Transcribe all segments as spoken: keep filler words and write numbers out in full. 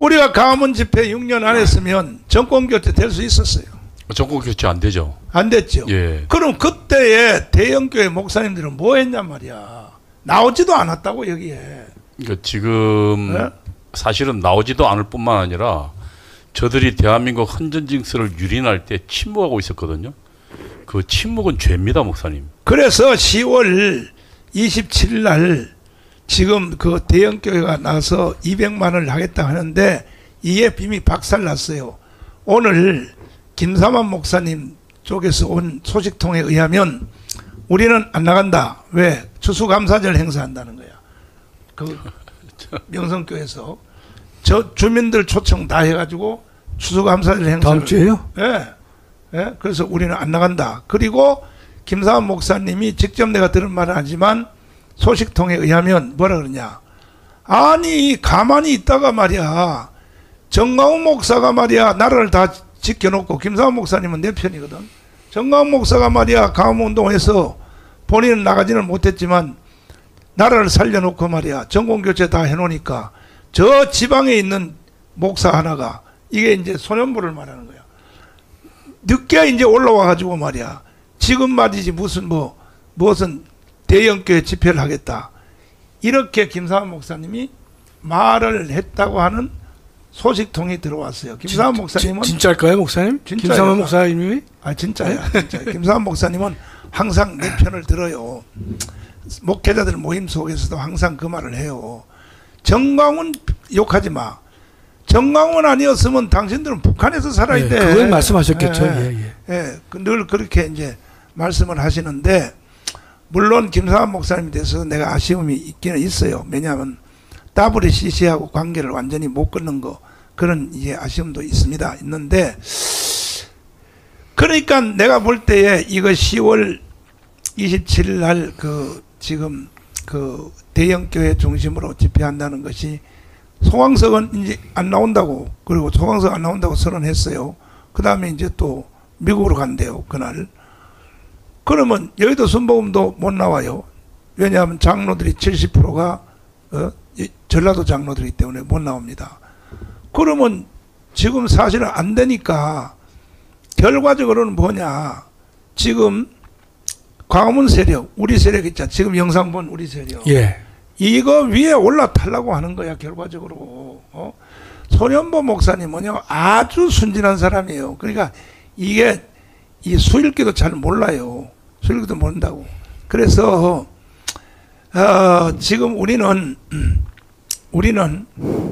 우리가 광화문 집회 육 년 안 했으면 정권 교체 될 수 있었어요. 정권 교체 안 되죠. 안 됐죠. 예. 그럼 그때의 대형교회 목사님들은 뭐 했냔 말이야. 나오지도 않았다고 여기에. 그러니까 지금 네? 사실은 나오지도 않을 뿐만 아니라 저들이 대한민국 헌정질서를 유린할 때 침묵하고 있었거든요. 그 침묵은 죄입니다, 목사님. 그래서 시월 이십칠일 날 지금 그 대형교회가 나서 이백만 원을 하겠다 하는데 이에 빔이 박살났어요. 오늘 김삼환 목사님 쪽에서 온 소식통에 의하면 우리는 안 나간다. 왜? 추수감사절 행사한다는 거야. 그 명성교에서 저 주민들 초청 다 해가지고 추수감사절 행사. 다음 주에요? 예. 예. 그래서 우리는 안 나간다. 그리고 김삼환 목사님이 직접 내가 들은 말은 아니지만 소식통에 의하면 뭐라 그러냐. 아니 가만히 있다가 말이야. 정광훈 목사가 말이야 나라를 다 지켜놓고 김삼환 목사님은 내 편이거든. 정광훈 목사가 말이야 강화문운동에서 본인은 나가지는 못했지만 나라를 살려놓고 말이야 정권교체 다 해놓으니까 저 지방에 있는 목사 하나가 이게 이제 소년부를 말하는 거야. 늦게 이제 올라와 가지고 말이야 지금 말이지 무슨 뭐 무슨 대형교회 집회를 하겠다 이렇게 김삼환 목사님이 말을 했다고 하는 소식통이 들어왔어요. 김삼환 목사님은 진, 진짜일까요, 목사님? 진짜예요. 김삼환 목사님이? 아 진짜야. 진짜. 김삼환 목사님은 항상 내 편을 들어요. 목회자들 모임 속에서도 항상 그 말을 해요. 정광훈 욕하지 마. 정광훈 아니었으면 당신들은 북한에서 살아야 예, 돼. 그걸 말씀하셨겠죠. 예, 예, 예. 예, 늘 그렇게 이제 말씀을 하시는데 물론 김삼환 목사님에 대해서 내가 아쉬움이 있기는 있어요. 왜냐하면 더블유씨씨하고 관계를 완전히 못 끊는 거 그런 이제 아쉬움도 있습니다. 있는데 그러니까 내가 볼 때에 이거 시월 이십칠일 날 그 지금 그 대형교회 중심으로 집회한다는 것이 송광석은 이제 안 나온다고 그리고 송광석 안 나온다고 선언했어요. 그 다음에 이제 또 미국으로 간대요. 그날. 그러면 여의도 순복음도 못 나와요. 왜냐하면 장로들이 칠십 퍼센트가 어? 전라도 장로들이기 때문에 못 나옵니다. 그러면 지금 사실은 안 되니까 결과적으로는 뭐냐. 지금 광화문 세력, 우리 세력 있잖아. 지금 영상 본 우리 세력. 예. 이거 위에 올라타려고 하는 거야, 결과적으로. 어? 손현보 목사님은요, 아주 순진한 사람이에요. 그러니까 이게 이 수일기도 잘 몰라요. 수일기도 모른다고. 그래서 어, 지금 우리는 우리는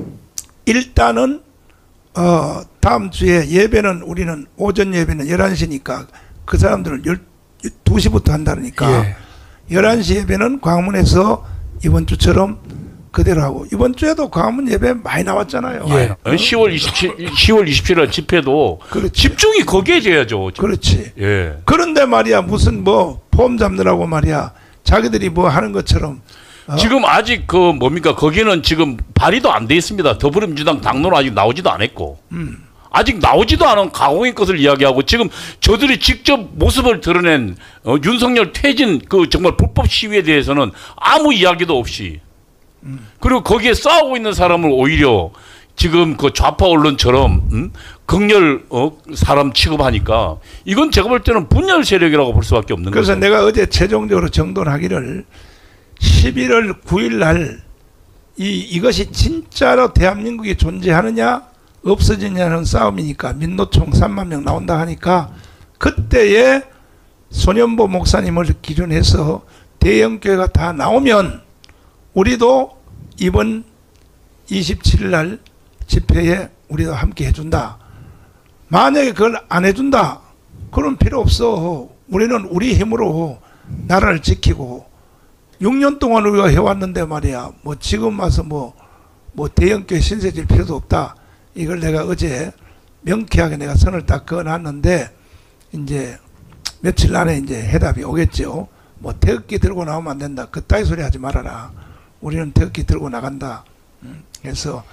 일단은 어, 다음 주에 예배는 우리는 오전 예배는 열한 시니까 그 사람들은 열두 시부터 한다니까 예. 열한 시 예배는 광화문에서 이번 주처럼 그대로 하고 이번 주에도 광화문 예배 많이 나왔잖아요. 예. 어? 시월 이십칠 시월 이십칠일 집회도 그렇지. 집중이 거기에 돼야죠. 그렇지. 예. 그런데 말이야 무슨 뭐 폼 잡느라고 말이야 자기들이 뭐 하는 것처럼 어? 지금 아직 그 뭡니까 거기는 지금 발의도 안 돼 있습니다. 더불어민주당 당론은 아직 나오지도 않았고 음. 아직 나오지도 않은 강호의 것을 이야기하고 지금 저들이 직접 모습을 드러낸 어, 윤석열 퇴진 그 정말 불법 시위에 대해서는 아무 이야기도 없이 음. 그리고 거기에 싸우고 있는 사람을 오히려 지금 그 좌파 언론처럼 음? 극렬 어, 사람 취급하니까 이건 제가 볼 때는 분열 세력이라고 볼 수밖에 없는 그래서 거죠. 내가 어제 최종적으로 정돈하기를 십일월 구일 날 이, 이것이 진짜로 대한민국이 존재하느냐 없어지냐는 싸움이니까 민노총 삼만 명 나온다 하니까 그때에 손현보 목사님을 기준해서 대형교회가 다 나오면 우리도 이번 이십칠일 날 집회에 우리도 함께 해준다. 만약에 그걸 안 해준다. 그럼 필요 없어. 우리는 우리 힘으로 나라를 지키고 육 년 동안 우리가 해왔는데 말이야. 뭐 지금 와서 뭐, 뭐 대형교회 신세질 필요도 없다. 이걸 내가 어제 명쾌하게 내가 선을 딱 그어놨는데 이제 며칠 안에 이제 해답이 오겠죠. 뭐 태극기 들고 나오면 안 된다. 그따위 소리 하지 말아라. 우리는 태극기 들고 나간다. 그래서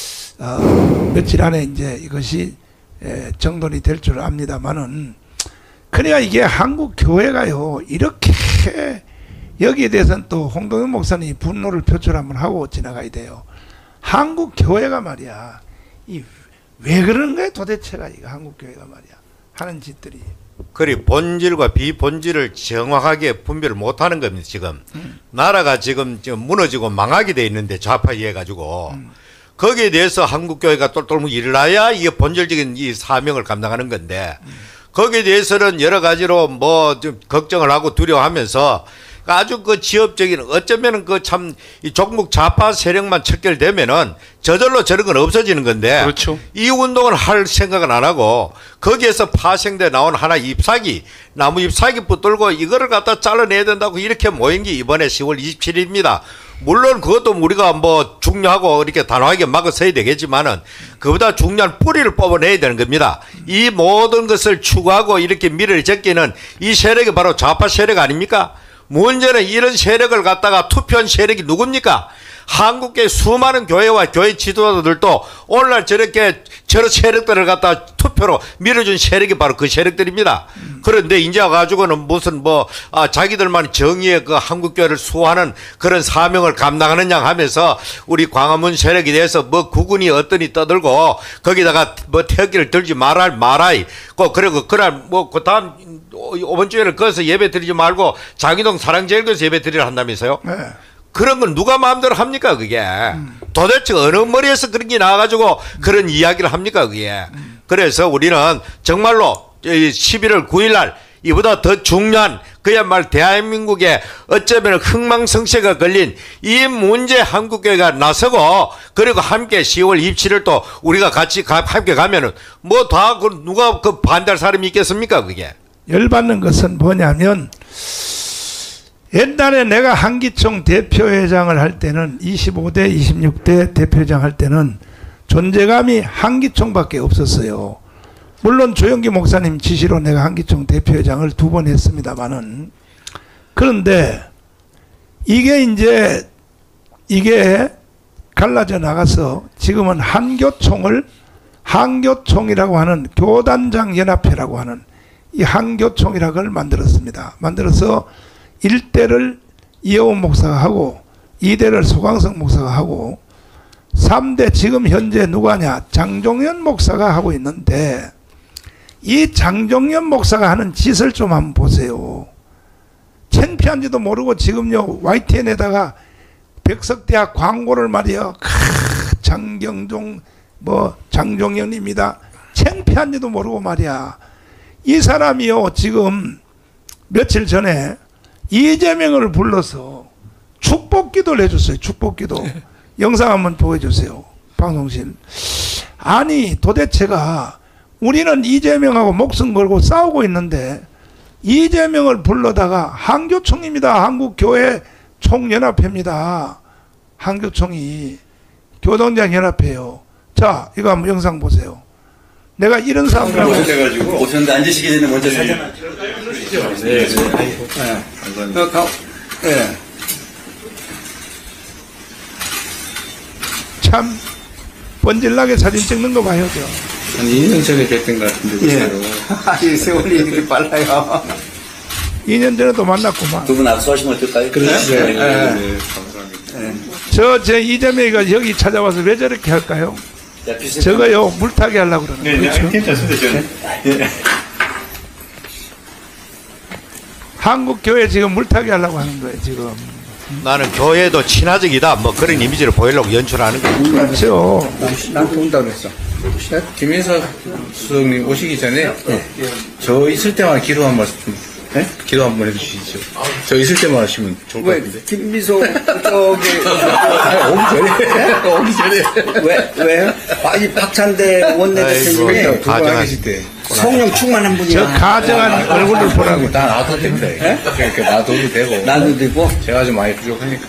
어, 며칠 안에 이제 이것이 에, 정돈이 될 줄 압니다만은 그래야 이게 한국 교회가요 이렇게 여기에 대해서는 또 홍동현 목사님이 분노를 표출 한번 하고 지나가야 돼요. 한국 교회가 말이야 이 왜 그런 거야 도대체가 이거 한국교회가 말이야 하는 짓들이. 그리 본질과 비본질을 정확하게 분별을 못하는 겁니다. 지금 음. 나라가 지금 좀 무너지고 망하게 돼 있는데 좌파 이해 가지고 음. 거기에 대해서 한국교회가 똘똘 일어나야 이게 본질적인 이 사명을 감당하는 건데 음. 거기에 대해서는 여러 가지로 뭐 좀 걱정을 하고 두려워하면서 아주 그 지엽적인 어쩌면은 그 참 이 종북 좌파 세력만 척결되면은 저절로 저런 건 없어지는 건데 그렇죠. 이 운동을 할 생각은 안 하고 거기에서 파생돼 나온 하나 잎사귀 나무 잎사귀 붙들고 이거를 갖다 잘라내야 된다고 이렇게 모인 게 이번에 시월 이십칠일입니다. 물론 그것도 우리가 뭐 중요하고 이렇게 단호하게 막아서야 되겠지만은 그보다 중요한 뿌리를 뽑아내야 되는 겁니다. 이 모든 것을 추구하고 이렇게 미래를 제끼는 이 세력이 바로 좌파 세력 아닙니까? 문제는 이런 세력을 갖다가 투표한 세력이 누굽니까? 한국의 수많은 교회와 교회 지도자들도 오늘날 저렇게 저런 세력들을 갖다 투표로 밀어준 세력이 바로 그 세력들입니다. 음. 그런데 이제 와가지고는 무슨 뭐 아, 자기들만 정의의 그 한국교회를 수호하는 그런 사명을 감당하느냐 하면서 우리 광화문 세력에 대해서 뭐 구군이 어떠니 떠들고 거기다가 뭐 태극기를 들지 말아 말아이 꼭 그리고 그날 뭐 그 다음 이번 주에는 거기서 예배 드리지 말고 장희동 사랑제일교에서 예배 드리려 한다면서요? 네. 그런 건 누가 마음대로 합니까 그게? 음. 도대체 어느 머리에서 그런 게 나와가지고 음. 그런 이야기를 합니까 그게? 음. 그래서 우리는 정말로 십일월 구일날 이보다 더 중요한 그야말로 대한민국에 어쩌면 흥망성쇠가 걸린 이 문제 한국교회가 나서고 그리고 함께 시월 이십칠일 또 우리가 같이 가, 함께 가면은 뭐 다 그 누가 그 반대할 사람이 있겠습니까 그게? 열받는 것은 뭐냐면 옛날에 내가 한기총 대표회장을 할 때는 이십오 대 이십육 대 대표회장 할 때는 존재감이 한기총밖에 없었어요. 물론 조영기 목사님 지시로 내가 한기총 대표회장을 두 번 했습니다만은 그런데 이게 이제 이게 갈라져 나가서 지금은 한교총을 한교총이라고 하는 교단장 연합회라고 하는 이 한교총이라는 걸 만들었습니다. 만들어서 일 대를 이혜원 목사가 하고 이 대를 소강성 목사가 하고 삼 대 지금 현재 누가냐 장종현 목사가 하고 있는데 이 장종현 목사가 하는 짓을 좀 한번 보세요. 창피한지도 모르고 지금요 와이티엔에다가 백석대학 광고를 말이요 크, 장경종 뭐 장종현입니다. 창피한지도 모르고 말이야. 이 사람이요 지금 며칠 전에 이재명을 불러서 축복기도를 해줬어요. 축복기도. 영상 한번 보여주세요. 방송실. 아니 도대체가 우리는 이재명하고 목숨 걸고 싸우고 있는데 이재명을 불러다가 한교총입니다. 한국교회 총연합회입니다. 한교총이 교동장 연합회요. 자 이거 한번 영상 보세요. 내가 이런 사람들하고 오셔가지고 오셨는데 앉으시기 전에 먼저 사진. 네, 네. 네. 참 번질나게 사진 찍는 거 봐요, 저. 한 이 년 전에 뵀던 것 같은데. 예. 아니 세월이 이렇게 빨라요. 이 년 전에도 만났구만. 두 분 악수하시면 어떨까요? 그래? 네. 네. 네. 네. 감사합니다. 네. 저 제 이재명이가 여기 찾아와서 왜 저렇게 할까요? 자, 저거요 물타기 하려고 그러는 네, 거죠. 네, 괜찮습니다. 저는. 네. 한국 교회 지금 물타기 하려고 하는 거예요 지금. 나는 교회도 친화적이다 뭐 그런 이미지를 보이려고 연출하는 거예요. 그렇죠. 난 도운다고 그랬어. 김인석 수석님 오시기 전에 네. 저 있을 때만 기도 한 말씀 좀 네? 기도 한 번 해주시죠. 저 있을 때만 하시면 좋을 것 같은데. 김미소 저기 아니, 오기 전에 오기 전에 왜 왜? 아니 박찬대 원내대표님이 가정한 계실 때 성령 충만한 분이야. 저 가정한 얼굴을 보라고. 다 놔둬도 됩니다. 그러니까 놔둬도 되고. 나도 되고. 제가 좀 많이 부족하니까.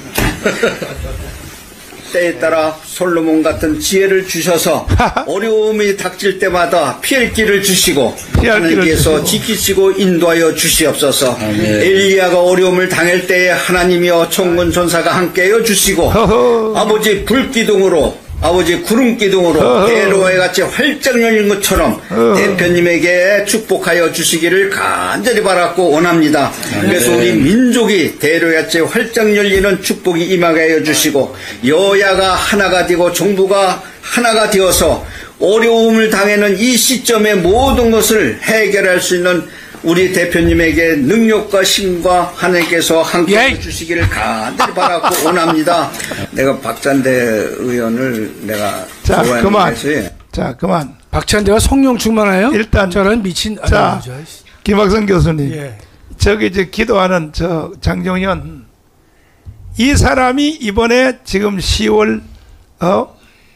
때에 따라 솔로몬 같은 지혜를 주셔서 어려움이 닥칠 때마다 피할 길을 주시고 하나님께서 지키시고 인도하여 주시옵소서. 아, 네. 엘리야가 어려움을 당할 때에 하나님이여 천군 전사가 함께하여 주시고 허허. 아버지 불기둥으로 아버지 구름 기둥으로 어허. 대로와 같이 활짝 열린 것처럼 어허. 대표님에게 축복하여 주시기를 간절히 바랐고 원합니다. 그래서 우리 민족이 대로와 같이 활짝 열리는 축복이 임하게 하여 주시고 여야가 하나가 되고 정부가 하나가 되어서 어려움을 당하는 이 시점에 모든 것을 해결할 수 있는 우리 대표님에게 능력과 힘과 하나님께서 함께 예. 해주시기를 간절히 바라고 원합니다. 내가 박찬대 의원을 내가 자, 좋아하는 그만. 데서 자, 그만. 박찬대와 성령 충만하여 일단 저는 미친 자, 아니, 저- 김학성 교수님. 예. 저기 이제 기도하는 저 장종현 이 사람이 이번에 지금 시월 어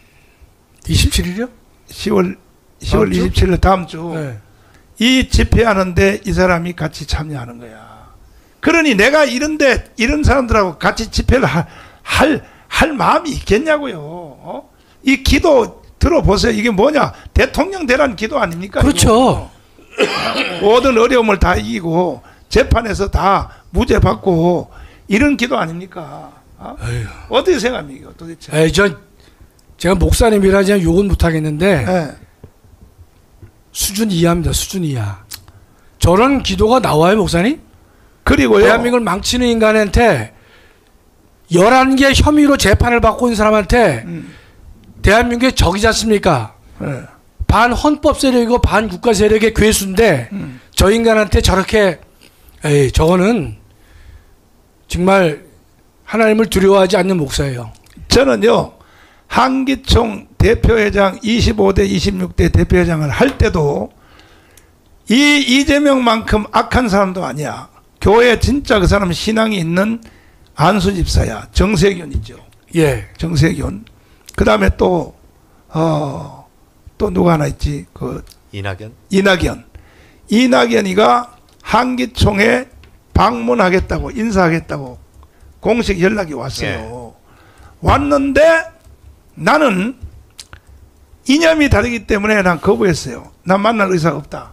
이십칠일이요? 시월 시월 다음 주? 이십칠 일 다음 주 네. 이 집회하는데 이 사람이 같이 참여하는 거야. 그러니 내가 이런데 이런 사람들하고 같이 집회를 할 할 할 마음이 있겠냐고요. 어? 이 기도 들어보세요. 이게 뭐냐? 대통령 되라는 기도 아닙니까? 그렇죠. 이거? 모든 어려움을 다 이기고 재판에서 다 무죄 받고 이런 기도 아닙니까? 어? 어떻게 생각합니까? 도대체? 에이, 전 제가 목사님이라지만 욕은 못하겠는데 예. 수준 이하입니다. 수준 이하. 저런 기도가 나와요, 목사님? 그리고요. 대한민국을 망치는 인간한테 열한 개 혐의로 재판을 받고 있는 사람한테 음. 대한민국의 적이지 않습니까? 예. 반 헌법 세력이고 반 국가 세력의 괴수인데 음. 저 인간한테 저렇게 에이 저거는 정말 하나님을 두려워하지 않는 목사예요. 저는요 한기총 대표회장 이십오 대 이십육 대 대표회장을 할 때도 이 이재명만큼 악한 사람도 아니야. 교회 진짜 그 사람은 신앙이 있는 안수 집사야. 정세균이죠. 예. 정세균. 그 다음에 또, 어, 또 누가 하나 있지? 그, 이낙연. 이낙연. 이낙연이가 한기총에 방문하겠다고, 인사하겠다고 공식 연락이 왔어요. 왔는데 나는 이념이 다르기 때문에 난 거부했어요. 난 만날 의사가 없다.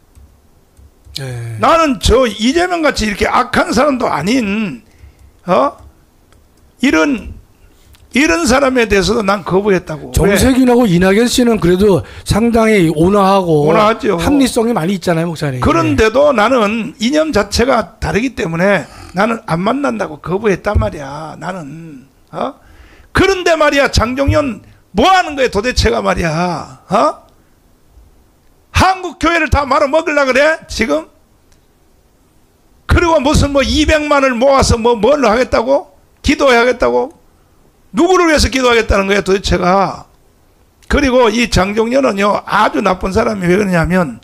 예. 나는 저 이재명 같이 이렇게 악한 사람도 아닌 어 이런 이런 사람에 대해서도 난 거부했다고. 왜? 정세균하고 이낙연 씨는 그래도 상당히 온화하고 온화하죠. 합리성이 많이 있잖아요, 목사님. 그런데도 나는 이념 자체가 다르기 때문에 나는 안 만난다고 거부했단 말이야. 나는 어 그런데 말이야 장종현 뭐 하는 거야 도대체가 말이야. 어 한국 교회를 다 말아 먹으려 그래 지금? 그리고 무슨 뭐 이백만을 모아서 뭐 뭘 하겠다고? 기도하겠다고? 누구를 위해서 기도하겠다는 거야 도대체가? 그리고 이 장종현은요 아주 나쁜 사람이 왜 그러냐면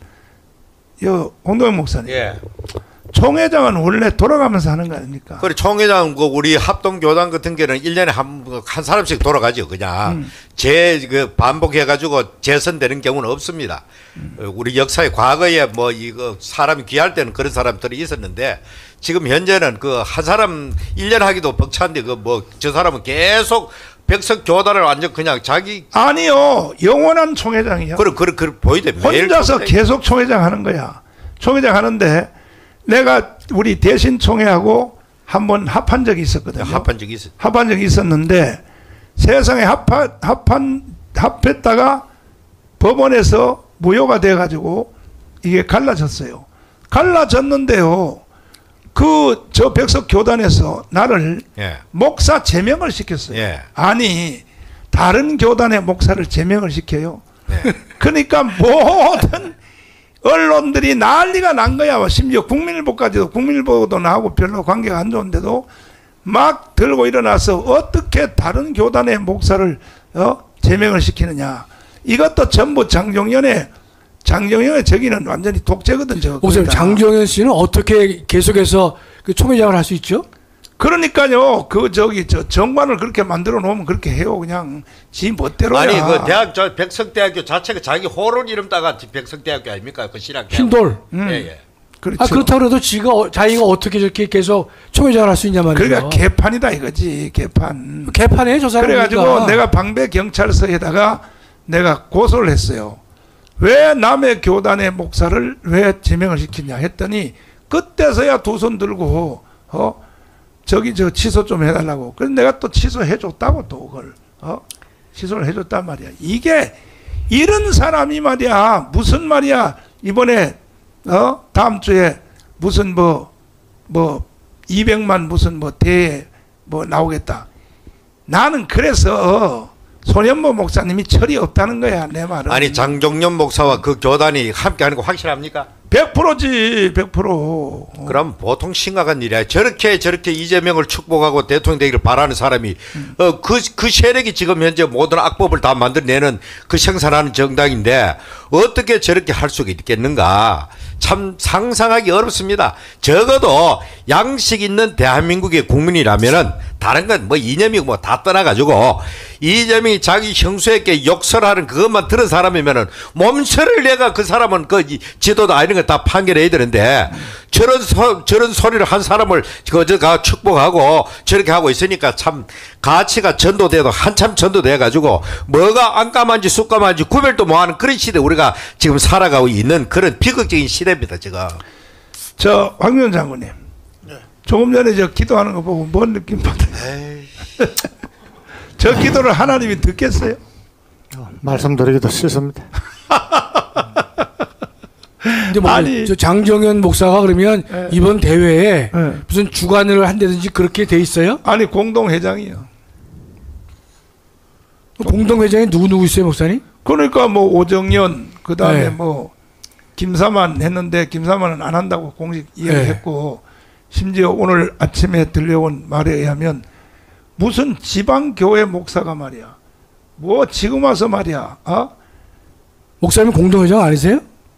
요 홍동영 목사님 예. 총회장은 원래 돌아가면서 하는 거 아닙니까? 그래 총회장 그 우리 합동교단 같은 경우는 일 년에 한, 한 사람씩 돌아가죠. 그냥 음. 재 그 반복해 가지고 재선되는 경우는 없습니다. 음. 어, 우리 역사의 과거에 뭐 이거 사람이 귀할 때는 그런 사람들이 있었는데 지금 현재는 그 한 사람 일 년 하기도 벅찬데 그 뭐 저 사람은 계속 백석 교단을 완전 그냥 자기 아니요 영원한 총회장이요. 그런 그런 그 보이대 매일 혼자서 총회장이. 계속 총회장 하는 거야. 총회장 하는데 내가 우리 대신 총회하고 한번 합한 적이 있었거든요. 합한 적이 있어. 합한 적이 있었는데 세상에 합한 합한 합했다가 법원에서 무효가 돼 가지고 이게 갈라졌어요. 갈라졌는데요. 그 저 백석 교단에서 나를 예. 목사 제명을 시켰어요. 예. 아니 다른 교단의 목사를 제명을 시켜요. 네. 그러니까 모든 언론들이 난리가 난 거야. 심지어 국민일보까지도 국민일보도 나하고 별로 관계가 안 좋은데도 막 들고 일어나서 어떻게 다른 교단의 목사를 어? 제명을 시키느냐. 이것도 전부 장종현의 장종현의 저기는 완전히 독재거든. 저 목사님, 거기다. 장종현 씨는 어떻게 계속해서 그 총회장을 할 수 있죠? 그러니까요. 그 저기 저 정관을 그렇게 만들어 놓으면 그렇게 해요. 그냥 지 멋대로야. 아니 그 대학 저 백석대학교 자체가 자기 호론 이름 따가 백석대학교 아닙니까? 그 신학대. 흰돌. 음. 예, 예. 그렇죠. 아, 그렇다고 해도 지가, 어- 자기가 어떻게 저렇게 계속 총회장을 할 수 있냐 말이에요. 그러니까 개판이다 이거지. 개판. 개판이에요, 저 사람. 그래가지고 내가 방배 경찰서에다가 내가 고소를 했어요. 왜 남의 교단의 목사를 왜 제명을 시키냐 했더니 그때서야 두 손 들고 어 저기 저 취소 좀 해달라고. 그래서 내가 또 취소해줬다고 또 그걸 어 시설을 해줬단 말이야. 이게 이런 사람이 말이야 무슨 말이야 이번에 어 다음 주에 무슨 뭐 뭐 이백만 무슨 뭐 대회 뭐 나오겠다. 나는 그래서 손현보 목사님이 철이 없다는 거야 내 말은. 아니 장종년 목사와 그 교단이 함께하는 거 확실합니까? 백 퍼센트지 백 퍼센트. 그럼 보통 심각한 일이야. 저렇게 저렇게 이재명을 축복하고 대통령 되기를 바라는 사람이 음. 어, 그, 그 세력이 지금 현재 모든 악법을 다 만들어내는 그 생산하는 정당인데 어떻게 저렇게 할 수가 있겠는가. 참 상상하기 어렵습니다. 적어도 양식 있는 대한민국의 국민이라면은 다른 건 뭐 이념이고 뭐 다 떠나가지고 이재명이 자기 형수에게 욕설하는 그것만 들은 사람이면은 몸서를 내가 그 사람은 그 지도도 아닌 거 다 판결해야 되는데 저런 소, 저런 소리를 한 사람을 그저가 축복하고 저렇게 하고 있으니까 참 가치가 전도돼도 한참 전도돼 가지고 뭐가 안까만지 쑥까만지 구별도 못하는 그런 시대 우리가 지금 살아가고 있는 그런 비극적인 시대입니다 지금. 저 황교안 장군님 조금 전에 저 기도하는 거 보고 뭔 느낌 받아요? 저 기도를 하나님이 듣겠어요? 말씀드리기도 싫습니다. 근데 뭐 아니. 저 장정현 목사가 그러면 네. 이번 대회에 네. 무슨 주관을 한다든지 그렇게 돼 있어요? 아니 공동회장이요. 공동회장에 누구 누구 있어요, 목사님? 그러니까 뭐 오정연 그 다음에 네. 뭐 김사만 했는데 김사만은 안 한다고 공식 이야기했고 심지어 오늘 아침에 들려온 말에 의하면 무슨 지방 교회 목사가 말이야 뭐 지금 와서 말이야 어? 목사님 공동회장 아니세요?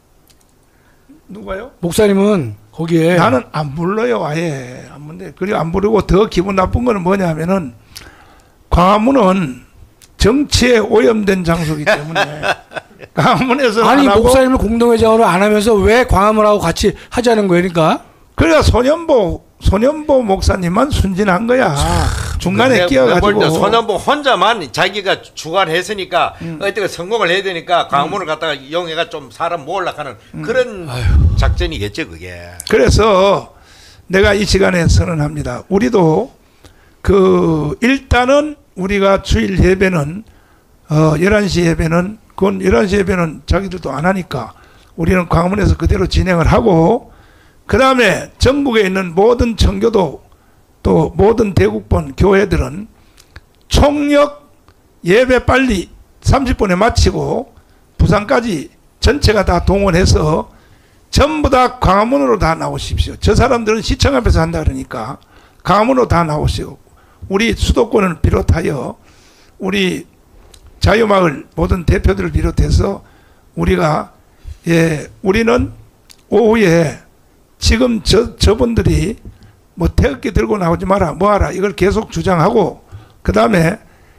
누가요? 목사님은 거기에 나는 안 불러요 아예 안 불러. 그리고 안 부르고 더 기분 나쁜 거는 뭐냐면은 광화문은 정치에 오염된 장소이기 때문에 광화문에서 아니 안 하고 목사님을 공동회장으로 안 하면서 왜 광화문하고 같이 하자는 거예요, 그러니까? 그러니까 손현보 손현보 목사님만 순진한 거야. 중간에 끼어가지고. 손현보 혼자만 자기가 주관했으니까 음. 어떻게 성공을 해야 되니까 광문을 갖다가 이용해가 좀 사람 모으려고 음. 그런 아휴. 작전이겠죠 그게. 그래서 내가 이 시간에 선언합니다. 우리도 그 일단은 우리가 주일 예배는 어 열한 시 예배는 그건 열한 시 예배는 자기들도 안 하니까 우리는 광화문에서 그대로 진행을 하고 그 다음에 전국에 있는 모든 청교도 또 모든 대국본 교회들은 총력 예배 빨리 삼십 분에 마치고 부산까지 전체가 다 동원해서 전부 다 광화문으로 다 나오십시오. 저 사람들은 시청 앞에서 한다 그러니까 광화문으로 다 나오시오. 우리 수도권을 비롯하여 우리 자유마을 모든 대표들을 비롯해서 우리가 예 우리는 오후에 지금 저, 저분들이 뭐 태극기 들고 나오지 마라 뭐하라 이걸 계속 주장하고 그 다음에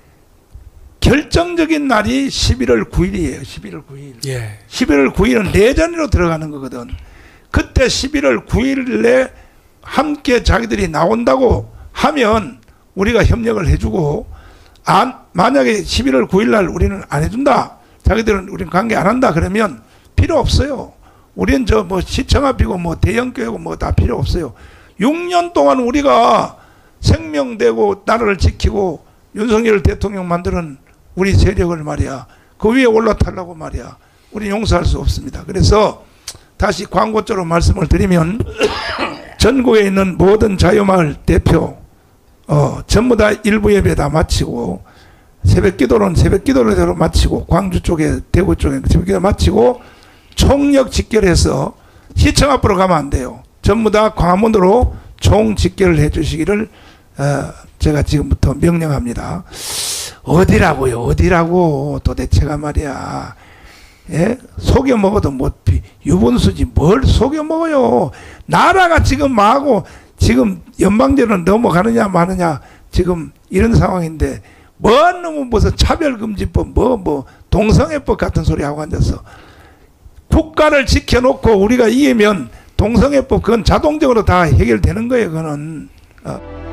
결정적인 날이 십일월 구일이에요. 십일월 구일. 예. 십일월 구일은 내전으로 들어가는 거거든. 그때 십일월 구일에 함께 자기들이 나온다고 하면 우리가 협력을 해주고 안, 만약에 십일월 구일 날 우리는 안 해준다. 자기들은 우리는 관계 안 한다. 그러면 필요 없어요. 우리는 저 뭐 시청 앞이고 뭐 대형교회고 뭐 다 필요 없어요. 육 년 동안 우리가 생명되고 나라를 지키고 윤석열 대통령 만드는 우리 세력을 말이야 그 위에 올라타려고 말이야 우리 용서할 수 없습니다. 그래서 다시 광고적으로 말씀을 드리면 전국에 있는 모든 자유마을 대표 어 전부 다 일부 예배 다 마치고 새벽기도는 새벽기도로 마치고 광주 쪽에 대구 쪽에 새벽기도 마치고 총력 직결해서 시청 앞으로 가면 안 돼요. 전부 다 광화문으로 총 직결을 해 주시기를 어, 제가 지금부터 명령합니다. 어디라고요? 어디라고 도대체가 말이야. 예? 속여 먹어도 못 피. 유분수지 뭘 속여 먹어요. 나라가 지금 뭐하고 지금 연방제로 넘어가느냐 마느냐 지금 이런 상황인데 뭐 너무 무슨 차별금지법 뭐 뭐 동성애법 같은 소리 하고 앉아서 국가를 지켜놓고 우리가 이기면 동성애법 그건 자동적으로 다 해결되는 거예요. 그거는 어.